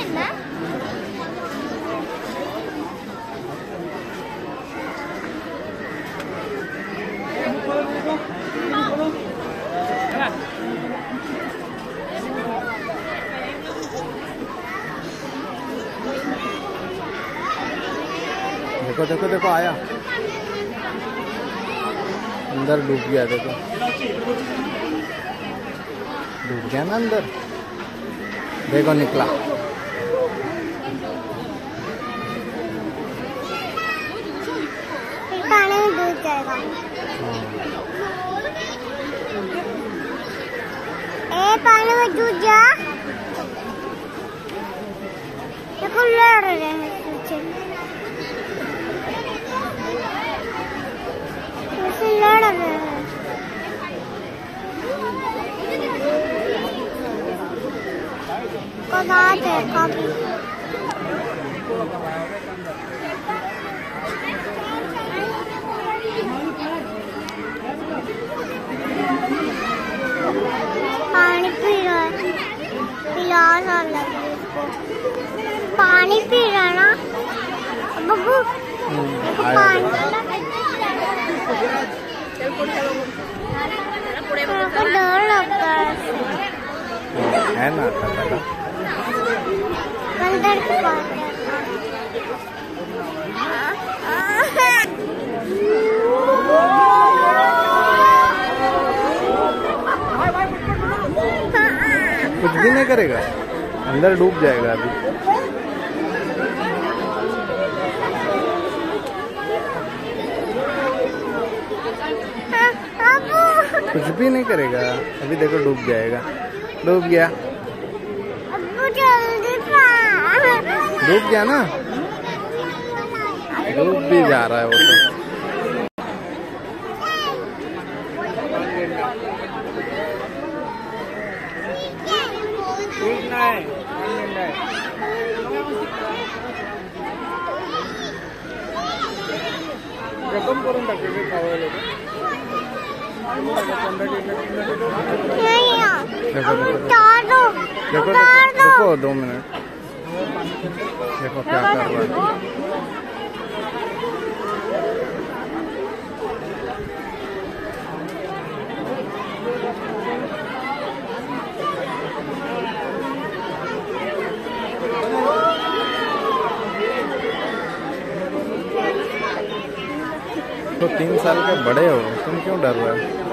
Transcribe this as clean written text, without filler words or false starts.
देखो देखो देखो आया, अंदर डूब गया। देखो डूब गया ना अंदर, देखो निकला। पानी में डूब जाएगा। पानी में डूब जा। देखो लड़ रहे हैं पीछे, लड़ रहे हैं। कदाच है काफी। पानी पी रहा है, प्यास आ लगी इसको। पानी पी रहा ना बब्बू, पानी को डर लगता है ना। अंदर की बात कुछ भी नहीं करेगा, अंदर डूब जाएगा अभी। कुछ भी नहीं करेगा अभी, देखो डूब जाएगा। डूब गया, डूब गया ना, डूब भी जा रहा है वो तो। करून टाकले खावायला। देखो 2 मिनट, देखो क्या कर रहा है। तो 3 साल के बड़े हो, तुम क्यों डर रहे हो?